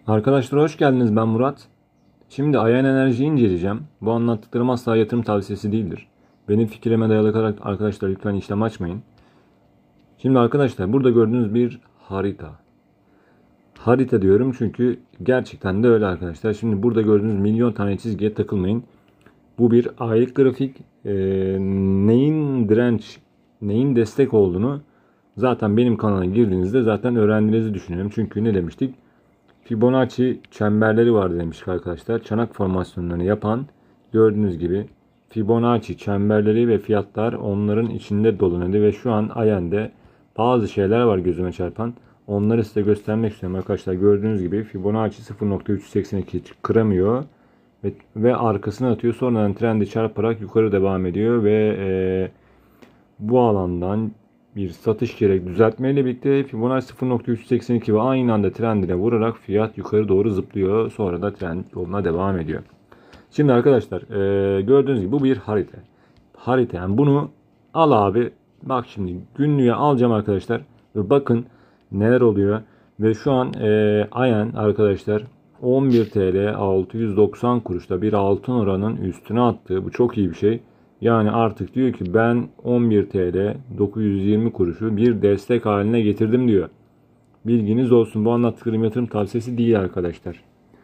Arkadaşlar hoş geldiniz. Ben Murat. Şimdi Ayan Enerji'yi inceleyeceğim. Bu anlattıklarım asla yatırım tavsiyesi değildir. Benim fikrime dayalı olarak arkadaşlar lütfen işlem açmayın. Şimdi arkadaşlar burada gördüğünüz bir harita. Harita diyorum çünkü gerçekten de öyle arkadaşlar. Şimdi burada gördüğünüz milyon tane çizgiye takılmayın. Bu bir aylık grafik. Neyin direnç, neyin destek olduğunu zaten benim kanala girdiğinizde zaten öğrendiğinizi düşünüyorum. Çünkü ne demiştik? Fibonacci çemberleri vardı demiştik arkadaşlar. Çanak formasyonlarını yapan gördüğünüz gibi Fibonacci çemberleri ve fiyatlar onların içinde dolanıyordu ve şu an Ayen'de bazı şeyler var gözüme çarpan. Onları size göstermek istiyorum arkadaşlar. Gördüğünüz gibi Fibonacci 0.382 kıramıyor ve arkasına atıyor. Sonradan trendi çarparak yukarı devam ediyor ve bu alandan bir satış gerek düzeltmeyle birlikte Fibonacci 0.382 ve aynı anda trendine vurarak fiyat yukarı doğru zıplıyor. Sonra da trend yoluna devam ediyor. Şimdi arkadaşlar gördüğünüz gibi bu bir harita. Harita yani bunu al abi. Bak şimdi günlüğe alacağım arkadaşlar. Ve bakın neler oluyor. Ve şu an Ayen arkadaşlar 11 TL 690 kuruşta bir altın oranın üstüne attığı bu çok iyi bir şey. Yani artık diyor ki ben 11 TL 920 kuruşu bir destek haline getirdim diyor. Bilginiz olsun, bu anlattıklarım yatırım tavsiyesi değil arkadaşlar.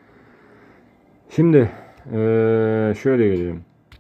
Şimdi şöyle gelelim.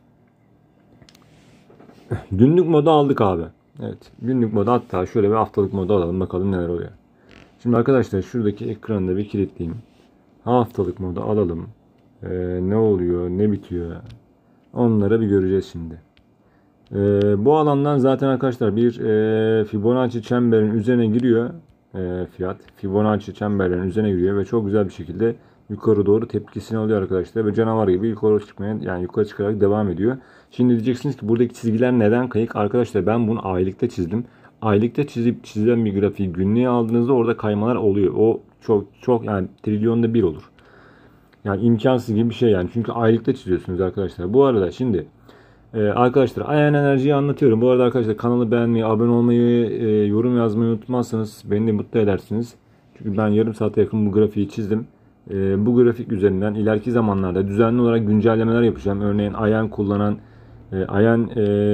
Günlük moda aldık abi. Evet, günlük moda, hatta şöyle bir haftalık moda alalım bakalım neler oluyor. Şimdi arkadaşlar şuradaki ekranı bir kilitleyeyim. Haftalık moda alalım. Ne oluyor ne bitiyor onları bir göreceğiz şimdi. Bu alandan zaten arkadaşlar bir Fibonacci çemberin üzerine giriyor fiyat. Fibonacci çemberlerin üzerine giriyor ve çok güzel bir şekilde yukarı doğru tepkisini alıyor arkadaşlar ve canavar gibi yukarı çıkmaya, yani yukarı çıkarak devam ediyor. Şimdi diyeceksiniz ki buradaki çizgiler neden kayık? Arkadaşlar ben bunu aylıkta çizdim. Aylıkta çizilen bir grafiği günlüğe aldığınızda orada kaymalar oluyor. O çok yani trilyonda bir olur. Yani imkansız gibi bir şey yani. Çünkü aylıkta çiziyorsunuz arkadaşlar. Bu arada şimdi arkadaşlar Ayan Enerji'yi anlatıyorum. Bu arada arkadaşlar kanalı beğenmeyi, abone olmayı, yorum yazmayı unutmazsanız beni de mutlu edersiniz. Çünkü ben yarım saate yakın bu grafiği çizdim. Bu grafik üzerinden ileriki zamanlarda düzenli olarak güncellemeler yapacağım. Örneğin Ayan kullanan, Ayan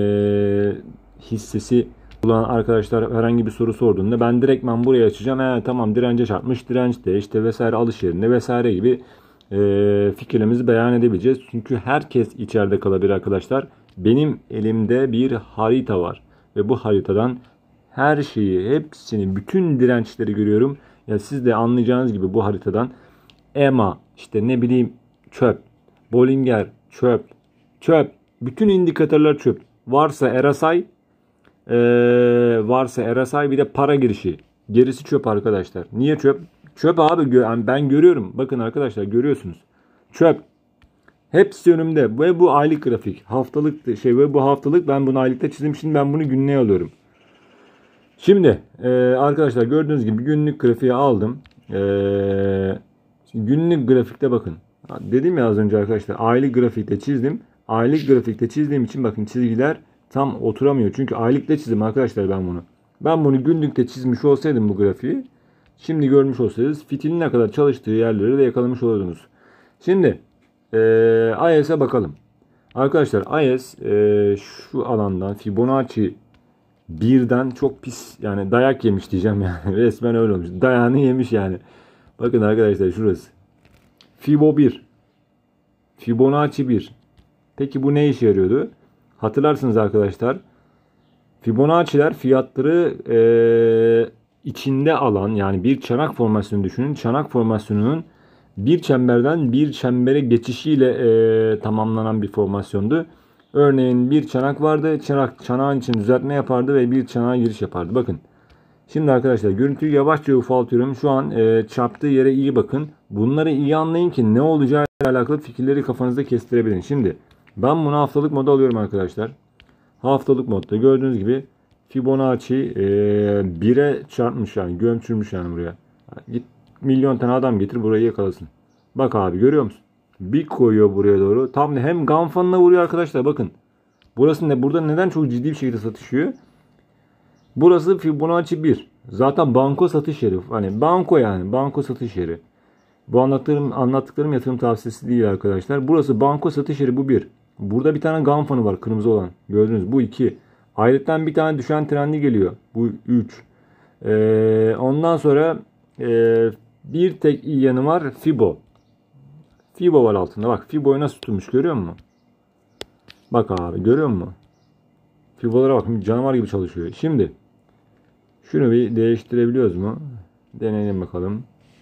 hissesi kullanan arkadaşlar herhangi bir soru sorduğunda ben direktmen buraya açacağım. Tamam, dirence çarpmış, dirençte işte vesaire, alış yerinde vesaire gibi fikirlerimizi beyan edebileceğiz. Çünkü herkes içeride kalabilir arkadaşlar. Benim elimde bir harita var. Ve bu haritadan her şeyi, hepsini, bütün dirençleri görüyorum. Ya siz de anlayacağınız gibi bu haritadan EMA, işte ne bileyim çöp, Bollinger çöp, çöp. Bütün indikatörler çöp. Varsa RSI bir de para girişi. Gerisi çöp arkadaşlar. Niye çöp? Çöp abi, yani ben görüyorum. Bakın arkadaşlar, görüyorsunuz. Çöp. Hepsi önümde. Ve bu aylık grafik. Haftalık ve bu haftalık, ben bunu aylıkta çizdim. Şimdi ben bunu günlüğe alıyorum. Şimdi arkadaşlar gördüğünüz gibi günlük grafiği aldım. Günlük grafikte bakın. Dedim ya az önce arkadaşlar, aylık grafikte çizdim. Aylık grafikte çizdiğim için bakın çizgiler tam oturamıyor. Çünkü aylıkta çizdim arkadaşlar ben bunu. Ben bunu günlükte çizmiş olsaydım bu grafiği, şimdi görmüş olsaydınız fitilin ne kadar çalıştığı yerleri de yakalamış olurdunuz. Şimdi IS'e bakalım. Arkadaşlar IS şu alandan Fibonacci birden çok pis, yani dayak yemiş diyeceğim yani. Resmen öyle olmuş. Dayağını yemiş yani. Bakın arkadaşlar şurası. Fibo 1. Fibonacci 1. Peki bu ne işe yarıyordu? Hatırlarsınız arkadaşlar. Fibonacci'ler fiyatları içinde alan, yani bir çanak formasyonu düşünün. Çanak formasyonunun bir çemberden bir çembere geçişiyle tamamlanan bir formasyondu. Örneğin bir çanak vardı. Çanağın için düzeltme yapardı ve bir çanağa giriş yapardı. Bakın. Şimdi arkadaşlar görüntüyü yavaşça ufaltıyorum. Şu an çarptığı yere iyi bakın. Bunları iyi anlayın ki ne olacağı ile alakalı fikirleri kafanızda kestirebilin. Şimdi ben bunu haftalık moda alıyorum arkadaşlar. Haftalık modda gördüğünüz gibi Fibonacci 1'e çarpmış, yani gömçürmüş yani buraya. Git milyon tane adam getir burayı yakalasın. Bak abi, görüyor musun? Bir koyuyor buraya doğru. Tam hem ganfanına vuruyor arkadaşlar, bakın. Burası ne? Burada neden çok ciddi bir şekilde satışıyor? Burası Fibonacci 1. Zaten banko satış yeri. Hani banko, yani banko satış yeri. Bu anlattıklarım yatırım tavsiyesi değil arkadaşlar. Burası banko satış yeri, bu bir. Burada bir tane GAN fanı var, kırmızı olan. Gördünüz, bu iki. Ayrıca bir tane düşen trendi geliyor. Bu üç. Ondan sonra bir tek iyi yanı var, Fibo. Fibo var altında. Bak Fibo'yu nasıl tutmuş, görüyor musun? Bak abi, görüyor musun? Fibolara bak, canavar gibi çalışıyor. Şimdi şunu bir değiştirebiliyoruz mu? Deneyelim bakalım.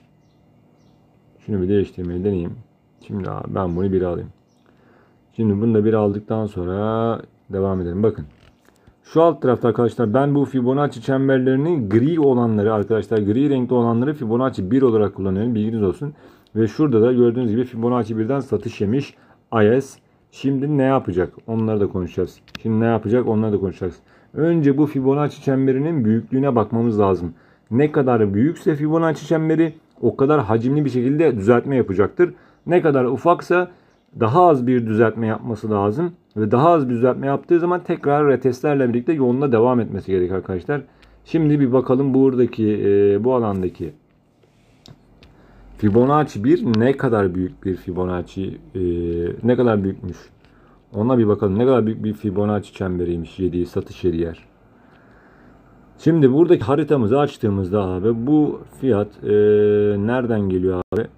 Şunu bir değiştirmeyi deneyeyim. Şimdi abi ben bunu bir alayım. Şimdi bunu da bir aldıktan sonra devam edelim. Bakın. Şu alt tarafta arkadaşlar ben bu Fibonacci çemberlerinin gri olanları, arkadaşlar gri renkli olanları Fibonacci 1 olarak kullanıyorum. Bilginiz olsun. Ve şurada da gördüğünüz gibi Fibonacci 1'den satış yemiş IS. Şimdi ne yapacak? Onları da konuşacağız. Şimdi ne yapacak? Onları da konuşacağız. Önce bu Fibonacci çemberinin büyüklüğüne bakmamız lazım. Ne kadar büyükse Fibonacci çemberi o kadar hacimli bir şekilde düzeltme yapacaktır. Ne kadar ufaksa daha az bir düzeltme yapması lazım. Ve daha az bir düzeltme yaptığı zaman tekrar retestlerle birlikte yoluna devam etmesi gerek arkadaşlar. Şimdi bir bakalım buradaki bu alandaki Fibonacci 1 ne kadar büyük bir Fibonacci, ne kadar büyükmüş. Ona bir bakalım. Ne kadar büyük bir Fibonacci çemberiymiş yediği satış yeri yer. Şimdi buradaki haritamızı açtığımızda abi bu fiyat nereden geliyor abi?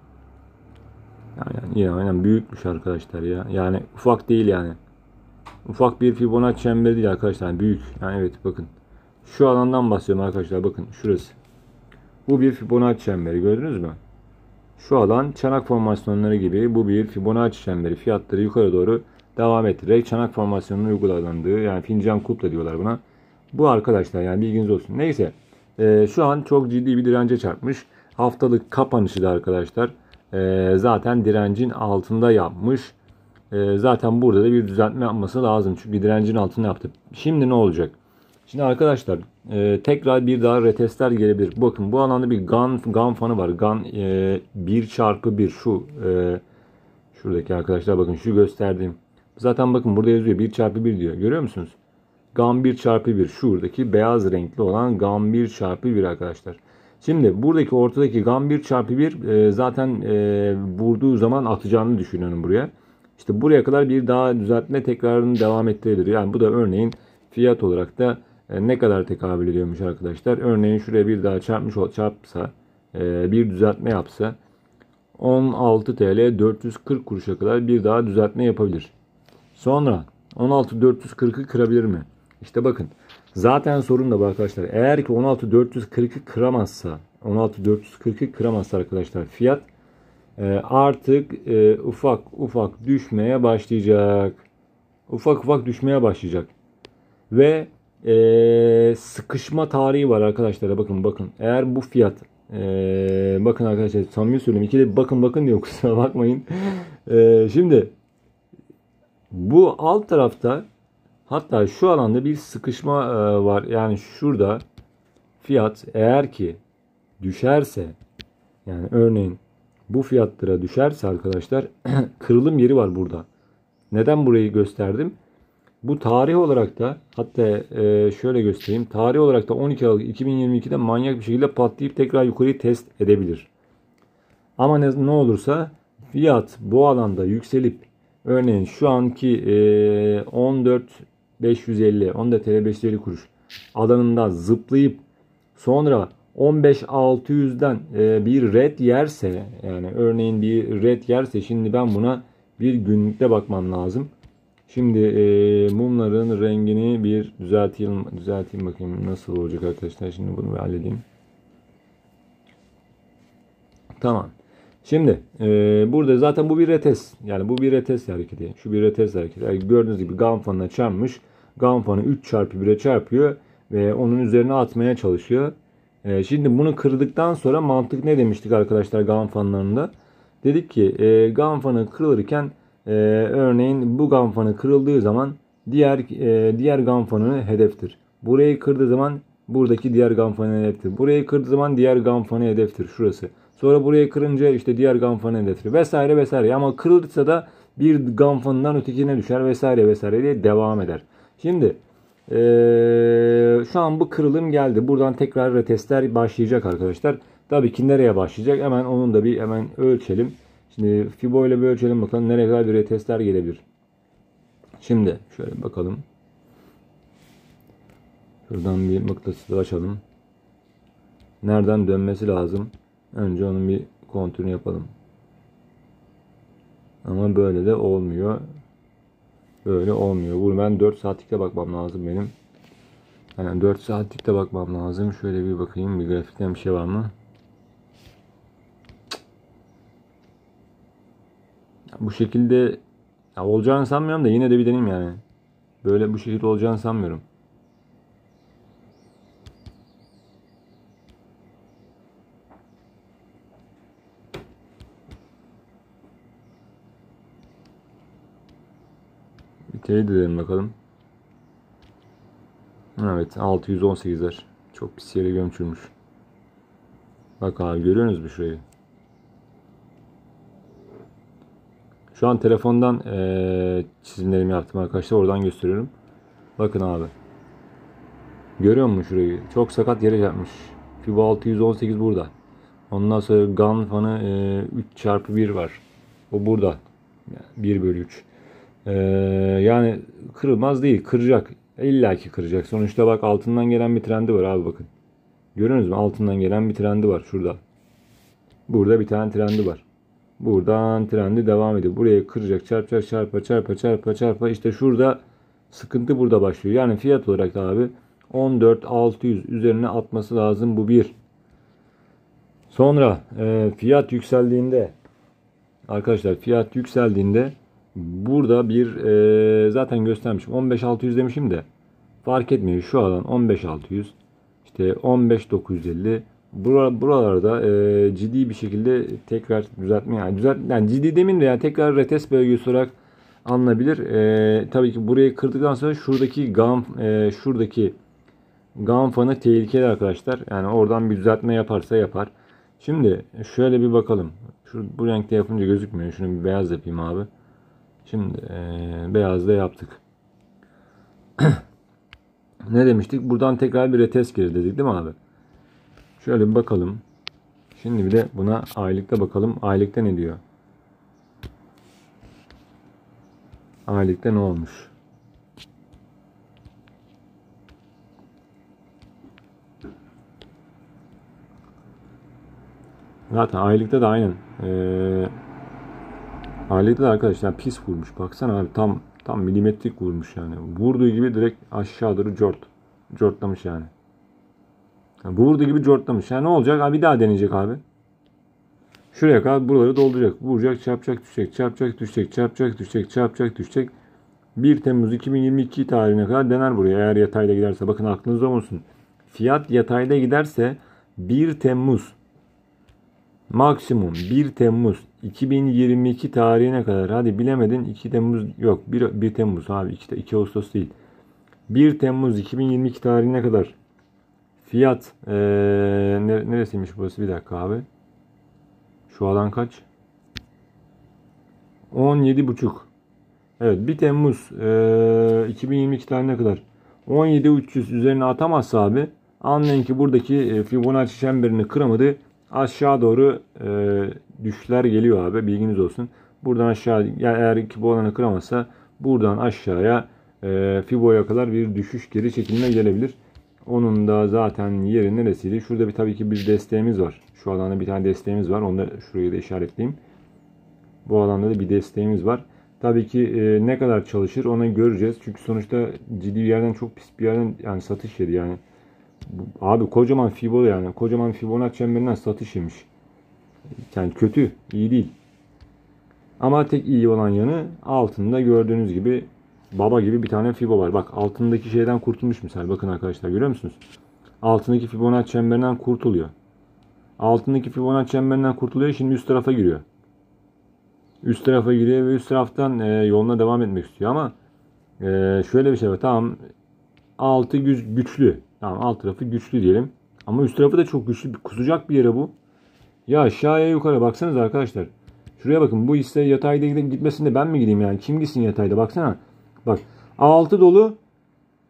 Yani aynen büyükmüş arkadaşlar ya. Yani ufak değil yani. Ufak bir Fibonacci çemberi değil arkadaşlar. Yani büyük. Yani evet bakın. Şu alandan bahsediyorum arkadaşlar. Bakın şurası. Bu bir Fibonacci çemberi, gördünüz mü? Şu alan çanak formasyonları gibi, bu bir Fibonacci çemberi. Fiyatları yukarı doğru devam ettirerek çanak formasyonunun uygulandığı, yani fincan kulp da diyorlar buna. Bu arkadaşlar, yani bilginiz olsun. Neyse şu an çok ciddi bir dirence çarpmış. Haftalık kapanışı da arkadaşlar zaten direncin altında yapmış. Zaten burada da bir düzeltme yapması lazım. Çünkü direncin altında yaptı. Şimdi ne olacak? Şimdi arkadaşlar tekrar bir daha retestler gelebilir. Bakın bu alanda bir GAN fanı var. GAN 1x1 şu şuradaki arkadaşlar, bakın şu gösterdiğim. Zaten bakın burada yazıyor 1x1 diyor. Görüyor musunuz? GAN 1x1 şuradaki beyaz renkli olan GAN 1x1 arkadaşlar. Şimdi buradaki ortadaki GAN 1x1 zaten vurduğu zaman atacağını düşünüyorum buraya. İşte buraya kadar bir daha düzeltme tekrarını devam ettirebilir. Yani bu da örneğin fiyat olarak da ne kadar tekabül ediyormuş arkadaşlar. Örneğin şuraya bir daha çarpsa bir düzeltme yapsa 16 TL 440 kuruşa kadar bir daha düzeltme yapabilir. Sonra 16.440'ı kırabilir mi? İşte bakın. Zaten sorun da bu arkadaşlar. Eğer ki 16.440'ı kıramazsa arkadaşlar fiyat artık ufak ufak düşmeye başlayacak. Ufak ufak düşmeye başlayacak. Ve sıkışma tarihi var arkadaşlar. Bakın. Eğer bu fiyat bakın arkadaşlar, samimi söyleyeyim. İkide bakın diyor, kusura bakmayın. Şimdi bu alt tarafta, hatta şu alanda bir sıkışma var. Yani şurada fiyat eğer ki düşerse, yani örneğin bu fiyatlara düşerse arkadaşlar kırılım yeri var burada. Neden burayı gösterdim? Bu tarih olarak da, hatta şöyle göstereyim. Tarih olarak da 12 Aralık 2022'de manyak bir şekilde patlayıp tekrar yukarıyı test edebilir. Ama ne olursa fiyat bu alanda yükselip örneğin şu anki 14.550 14 TL 550 kuruş alanında zıplayıp sonra 15.600'den bir red yerse, yani örneğin bir red yerse, şimdi ben buna bir günlükte bakmam lazım. Şimdi mumların rengini bir düzelteyim bakayım nasıl olacak arkadaşlar. Şimdi bunu bir halledeyim. Tamam. Şimdi burada zaten bu bir retest. Yani bu bir retest hareketi. Şu bir retest hareketi. Yani gördüğünüz gibi GAN fanına çarpmış. GAN fanı 3x1'e çarpıyor ve onun üzerine atmaya çalışıyor. Şimdi bunu kırdıktan sonra mantık ne demiştik arkadaşlar GAN fanlarında? Dedik ki GAN fanı kırılırken örneğin bu GAN fanı kırıldığı zaman diğer GAN fanı hedeftir. Burayı kırdığı zaman buradaki diğer GAN fanı hedeftir. Burayı kırdığı zaman diğer GAN fanı hedeftir. Şurası. Sonra burayı kırınca işte diğer GAN fanı hedeftir. Vesaire vesaire. Ama kırılırsa da bir GAN fanından ötekine düşer vesaire vesaire diye devam eder. Şimdi şu an bu kırılım geldi. Buradan tekrar retestler başlayacak arkadaşlar. Tabii ki nereye başlayacak? Hemen onun da bir hemen ölçelim. Şimdi Fibo ile bir ölçelim bakalım nereye kadar bir retestler gelebilir. Şimdi şöyle bakalım. Şuradan bir mıknatısı açalım. Nereden dönmesi lazım? Önce onun bir kontrolünü yapalım. Ama böyle de olmuyor. Böyle olmuyor. Bunu ben 4 saatlikte bakmam lazım benim. Yani 4 saatlikte bakmam lazım. Şöyle bir bakayım. Bir grafikten bir şey var mı? Bu şekilde olacağını sanmıyorum da yine de bir deneyim yani. Böyle bu şekilde olacağını sanmıyorum. Bir teyit edelim bakalım. Evet 618'ler. Çok pis yere gömçürmüş. Bak abi görüyorsunuz mu şurayı? Şu an telefondan çizimlerimi yaptım arkadaşlar. Oradan gösteriyorum. Bakın abi. Görüyor musun şurayı? Çok sakat yere yapmış. Fibo 618 burada. Ondan sonra GAN fanı 3x1 var. O burada. 1/3. Yani kırılmaz değil. Kıracak. İlla ki kıracak. Sonuçta bak altından gelen bir trendi var abi bakın. Görüyorsunuz mu? Altından gelen bir trendi var şurada. Burada bir tane trendi var. Buradan trendi devam ediyor. Buraya kıracak. Çarpacak. Çarpa. İşte şurada sıkıntı burada başlıyor. Yani fiyat olarak da abi 14.600 üzerine atması lazım. Bu bir. Sonra fiyat yükseldiğinde arkadaşlar fiyat yükseldiğinde burada bir zaten göstermişim. 15.600 demişim de fark etmiyor. Şu alan 15.600 işte 15.950 buralarda ciddi bir şekilde tekrar düzeltme yani ciddi demeyeyim de yani tekrar retest bölgesi olarak alınabilir. Tabii ki burayı kırdıktan sonra şuradaki GAN fanı tehlikeli arkadaşlar. Yani oradan bir düzeltme yaparsa yapar. Şimdi şöyle bir bakalım. Bu renkte yapınca gözükmüyor. Şunu bir beyaz yapayım abi. Şimdi beyaz da yaptık. Ne demiştik? Buradan tekrar bir retest gelir dedik değil mi abi? Şöyle bir bakalım. Şimdi bir de buna aylıkta bakalım. Aylıkta ne diyor? Aylıkta ne olmuş? Zaten aylıkta da aynen. Aylıkta da arkadaşlar pis vurmuş. Baksana abi tam milimetrik vurmuş yani. Vurduğu gibi direkt aşağı doğru cortlamış yani. Vurduğu gibi cortlamış. Yani ne olacak? Abi bir daha deneyecek abi. Şuraya kadar buraları dolduracak. Vuracak, çarpacak, düşecek. 1 Temmuz 2022 tarihine kadar dener buraya eğer yatayda giderse. Bakın aklınızda olsun. Fiyat yatayda giderse 1 Temmuz maksimum 1 Temmuz 2022 tarihine kadar, hadi bilemedin 2 Temmuz yok 1 Temmuz abi 2 Ağustos değil. 1 Temmuz 2022 tarihine kadar fiyat neresiymiş burası, bir dakika abi. Şu alan kaç? 17,5. Evet 1 Temmuz 2022 tarihine kadar 17.300 üzerine atamazsa abi anlayın ki buradaki Fibonacci çemberini kıramadı. Aşağı doğru düşüşler geliyor abi, bilginiz olsun. Buradan aşağı yani eğer ki bu alanı kıramazsa buradan aşağıya Fibo'ya kadar bir düşüş, geri çekilme gelebilir. Onun da zaten yeri neresiydi? Şurada bir tabii ki bir desteğimiz var. Şu alanda bir tane desteğimiz var. Onu da şuraya da işaretleyeyim. Bu alanda da bir desteğimiz var. Tabii ki ne kadar çalışır onu göreceğiz. Çünkü sonuçta ciddi bir yerden, çok pis bir yerden yani satış yedi yani. Abi kocaman Fibo yani. Kocaman Fibonacci çemberinden satış yemiş. Yani kötü, iyi değil. Ama tek iyi olan yanı altında gördüğünüz gibi baba gibi bir tane Fibo var. Bak altındaki şeyden kurtulmuş misal. Bakın arkadaşlar görüyor musunuz? Altındaki Fibonacci çemberinden kurtuluyor. Altındaki Fibonacci çemberinden kurtuluyor. Şimdi üst tarafa giriyor. Üst tarafa giriyor ve üst taraftan yoluna devam etmek istiyor ama şöyle bir şey var. Tamam altı güçlü. Tamam alt tarafı güçlü diyelim. Ama üst tarafı da çok güçlü. Kusacak bir yere bu. Ya aşağıya yukarı baksanız arkadaşlar. Şuraya bakın, bu hisse yatayda gitmesinde ben mi gideyim yani? Kim gitsin yatayda, baksana. Bak altı dolu.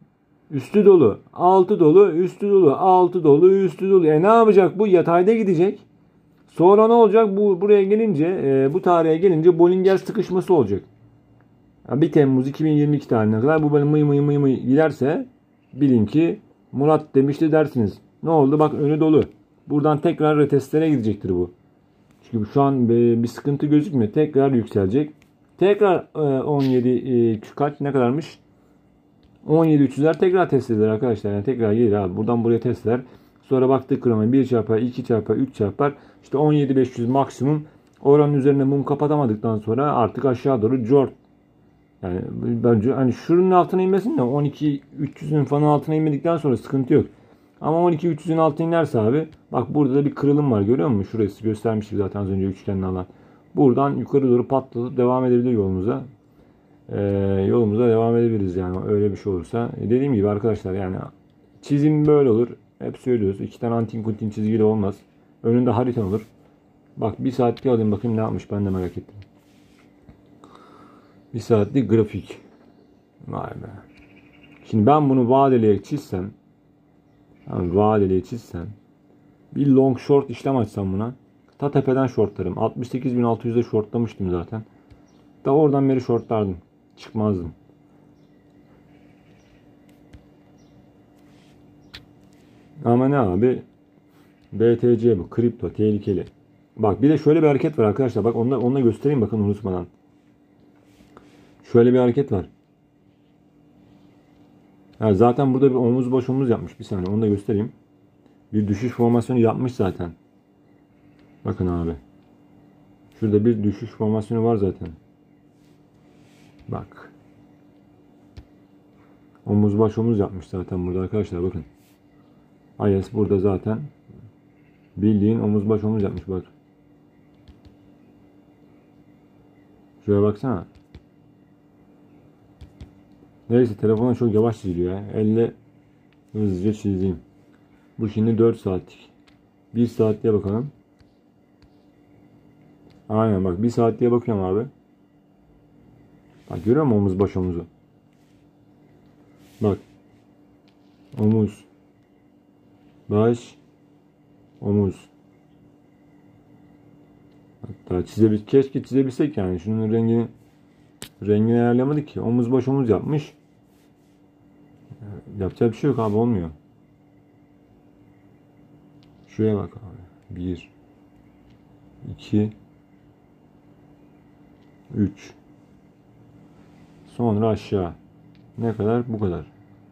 Üstü dolu, altı dolu, üstü dolu, altı dolu, üstü dolu. Ne yapacak bu? Yatayda gidecek. Sonra ne olacak? Bu buraya gelince, bu tarihe gelince Bollinger sıkışması olacak. 1 Temmuz 2022 tarihine kadar bu böyle mıy mıy mıy mıy giderse bilin ki Murat demişti dersiniz. Ne oldu? Bak önü dolu. Buradan tekrar retestlere gidecektir bu. Çünkü şu an bir sıkıntı gözükmüyor. Tekrar yükselecek. Tekrar 17 kaç ne kadarmış? 17.300'ler tekrar test edilir arkadaşlar. Yani tekrar gelir abi. Buradan buraya test eder. Sonra baktık kırama 1 çarpar, 2 çarpar, 3 çarpar. İşte 17.500 maksimum. Oranın üzerine mum kapatamadıktan sonra artık aşağı doğru jort. Yani bence hani şunun altına inmesin de 12.300'ün falan altına inmedikten sonra sıkıntı yok. Ama 12.300'ün altına inerse abi bak burada da bir kırılım var görüyor musun? Şurası göstermiştik zaten az önce üçgenli alan. Buradan yukarı doğru patlatıp devam edebilir yolumuza. Yolumuza devam edebiliriz yani öyle bir şey olursa. Dediğim gibi arkadaşlar yani çizim böyle olur. Hep söylüyoruz. 2 tane antin kuntin çizgiyle olmaz. Önünde harita olur. Bak 1 saatlik alayım bakayım ne yapmış ben de merak ettim. 1 saatlik grafik. Vay be. Şimdi ben bunu vadeliye çizsem. Yani vadeliye çizsem. Bir long short işlem açsam buna. Ta tepeden shortlarım. 68.600'de shortlamıştım zaten. Da oradan beri shortlardım. Çıkmazdım. Ama ne abi? BTC bu. Kripto. Tehlikeli. Bak bir de şöyle bir hareket var arkadaşlar. Bak onunla göstereyim bakın unutmadan. Şöyle bir hareket var. Yani zaten burada bir omuz baş omuz yapmış. Bir saniye onu da göstereyim. Bir düşüş formasyonu yapmış zaten. Bakın abi. Şurada bir düşüş formasyonu var zaten. Bak. Omuz baş omuz yapmış zaten burada arkadaşlar bakın. IS burada zaten. Bildiğin omuz baş omuz yapmış bak. Şuraya baksana. Neyse telefona çok yavaş çiziliyor ya. Elle hızlıca çizeyim. Bu şimdi 4 saatlik. 1 saatliğe bakalım. Aynen bak 1 saatliğe bakıyorum abi. Bak görüyor musun omuz baş omuzu? Bak. Omuz. Baş. Omuz. Hatta keşke çizebilsek yani. Şunun rengini ayarlamadık ki. Omuz baş omuz yapmış. Yapacak bir şey yok abi olmuyor. Şuraya bak abi. 1 2 3 sonra aşağı. Ne kadar? Bu kadar.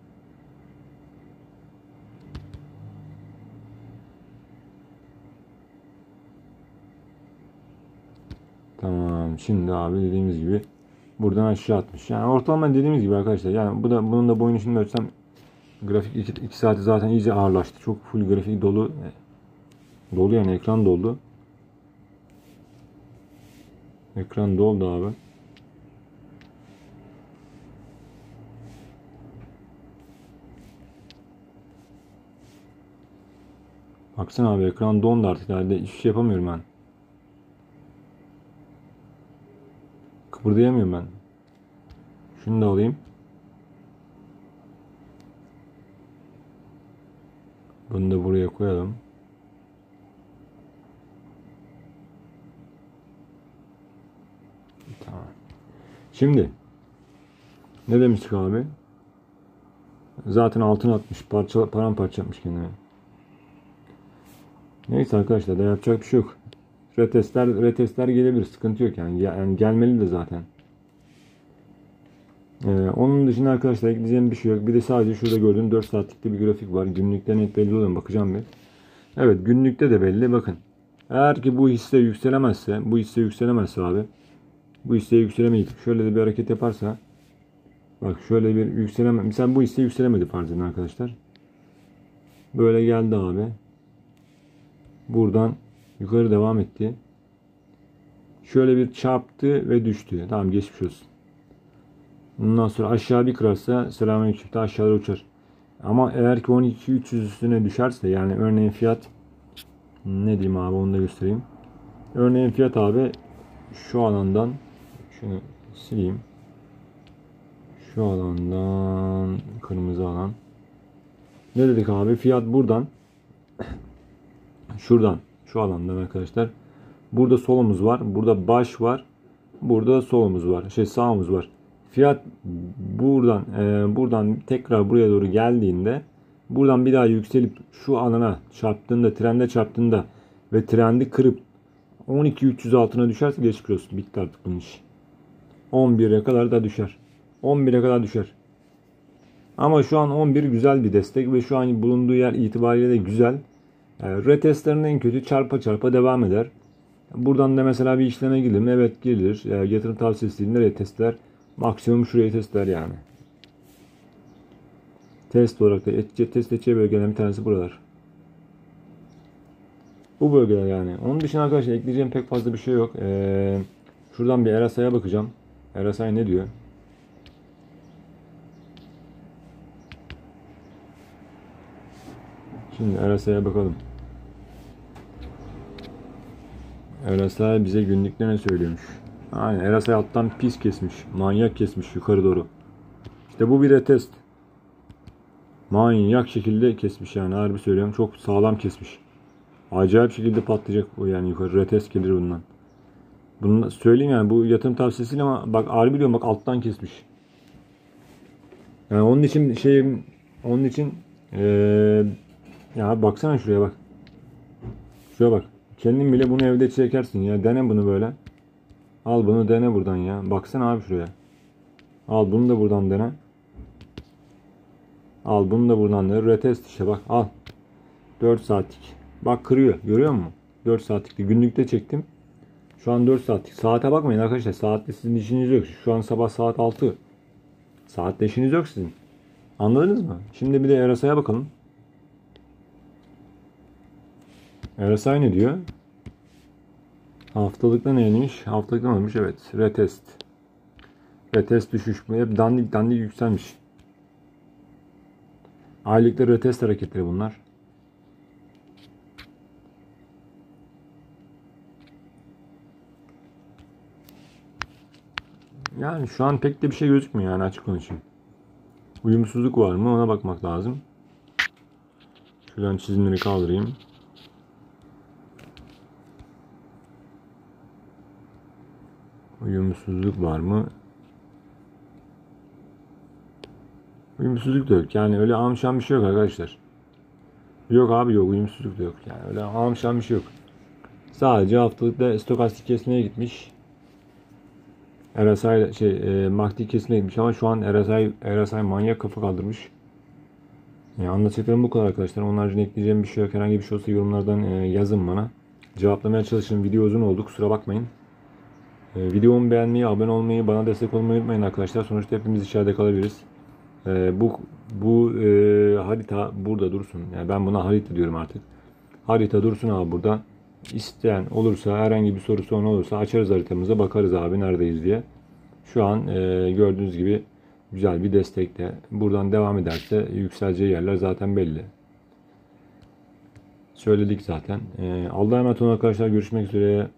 Tamam. Şimdi abi dediğimiz gibi buradan aşağı atmış. Yani ortalama dediğimiz gibi arkadaşlar. Yani bunun da boyunu şimdi ölçsem grafik 2 saati zaten iyice ağırlaştı. Çok full grafik dolu. Dolu yani ekran doldu. Ekran doldu abi. Baksana abi ekran dondu artık. Yani hiçbir şey yapamıyorum ben. Kıpırdayamıyorum ben. Şunu da alayım. Bunu da buraya koyalım. Tamam. Şimdi ne demiştik abi? Zaten altın atmış. Paramparça yapmış kendine. Neyse arkadaşlar da yapacak bir şey yok. Retestler gelebilir. Sıkıntı yok yani. Yani gelmeli de zaten. Onun dışında arkadaşlar ekleyeceğim bir şey yok. Bir de sadece şurada gördüğüm 4 saatlikte bir grafik var. Günlükte net belli oluyor. Bakacağım bir. Evet günlükte de belli. Bakın. Eğer ki bu hisse yükselemezse abi. Bu hisse yükselemeyip şöyle de bir hareket yaparsa. Bak şöyle bir yükseleme. Mesela bu hisse yükselemedi farz edin arkadaşlar. Böyle geldi abi. Buradan yukarı devam etti. Şöyle bir çarptı ve düştü. Tamam geçmiş olsun. Ondan sonra aşağı bir kırarsa selamünaleyküm de aşağıya uçar. Ama eğer ki 12.300 üstüne düşerse yani örneğin fiyat ne diyeyim abi onu da göstereyim. Örneğin fiyat abi şu alandan şunu sileyim. Şu alandan kırmızı alan Ne dedik abi? Fiyat buradan, şuradan, şu alandan arkadaşlar. Burada solumuz var. Burada baş var. Burada solumuz var. Sağımız var. Fiyat buradan tekrar buraya doğru geldiğinde, buradan bir daha yükselip şu alana çarptığında, trende çarptığında ve trendi kırıp 12.300 altına düşerse geçmiş olsun. Bitti artık bunun işi. 11'e kadar da düşer. 11'e kadar düşer. Ama şu an 11 güzel bir destek ve şu an bulunduğu yer itibariyle de güzel. Yani retestlerin en kötü çarpa çarpa devam eder. Buradan da mesela bir işleme girelim. Evet, girilir. Yani yatırım tavsiyesi değil. Nereye testler? Maksimum şuraya testler yani. Test olarak da test edeceği bölgelerin bir tanesi buralar. Bu bölgeler yani. Onun dışında arkadaşlar ekleyeceğim pek fazla bir şey yok. Şuradan bir RSI'ye bakacağım. RSI ne diyor? Şimdi RSI'ye bakalım. RSI bize günlükte ne söylüyormuş? Aynen, RSI alttan pis kesmiş. Manyak kesmiş yukarı doğru. İşte bu bir retest. Manyak şekilde kesmiş yani, harbi söylüyorum. Çok sağlam kesmiş. Acayip şekilde patlayacak o yani, yukarı retest gelir bundan. Bunu söyleyeyim yani, bu yatırım tavsiyesiyle ama bak harbi diyorum, bak alttan kesmiş. Yani onun için ya baksana şuraya bak. Şuraya bak. Kendin bile bunu evde çekersin ya. Dene bunu böyle. Al bunu dene buradan ya. Baksana abi şuraya. Al bunu da buradan dene. Al bunu da buradan dene. Retest işte bak al. 4 saatlik. Bak kırıyor. Görüyor musun? 4 saatlikti. Günlükte çektim. Şu an 4 saatlik. Saate bakmayın arkadaşlar. Saatte sizin işiniz yok. Şu an sabah saat 6. Saatte işiniz yok sizin. Anladınız mı? Şimdi bir de RSI'ye bakalım. RSI ne diyor? Haftalıkta neymiş? Haftalıkta neymiş? Evet. Retest. Retest düşüş. Hep dandik dandik yükselmiş. Aylıkta retest hareketleri bunlar. Yani şu an pek de bir şey gözükmüyor yani, açık konuşayım. Uyumsuzluk var mı, ona bakmak lazım. Şuradan çizimleri kaldırayım. Uyumsuzluk var mı? Uyumsuzluk da yok. Yani öyle amşan bir şey yok arkadaşlar. Yok abi, yok, uyumsuzluk da yok. Yani öyle amşan bir şey yok. Sadece haftalıkta stokastik kesmeye gitmiş. RSI MACD kesmeye gitmiş ama şu an RSI manyak kafa kaldırmış. Yani anlatacaklarım bu kadar arkadaşlar. Onun haricinde ekleyeceğim bir şey yok. Herhangi bir şey olsa yorumlardan yazın bana. Cevaplamaya çalışırım. Video uzun oldu, kusura bakmayın. Videomu beğenmeyi, abone olmayı, bana destek olmayı unutmayın arkadaşlar. Sonuçta hepimiz içeride kalabiliriz. Bu harita burada dursun. Yani ben buna harita diyorum artık. Harita dursun abi burada. İsteyen olursa, herhangi bir sorusu olursa açarız haritamıza, bakarız abi neredeyiz diye. Şu an gördüğünüz gibi güzel bir destekle. Buradan devam ederse yükseleceği yerler zaten belli. Söyledik zaten. Allah'a emanet olun arkadaşlar. Görüşmek üzere.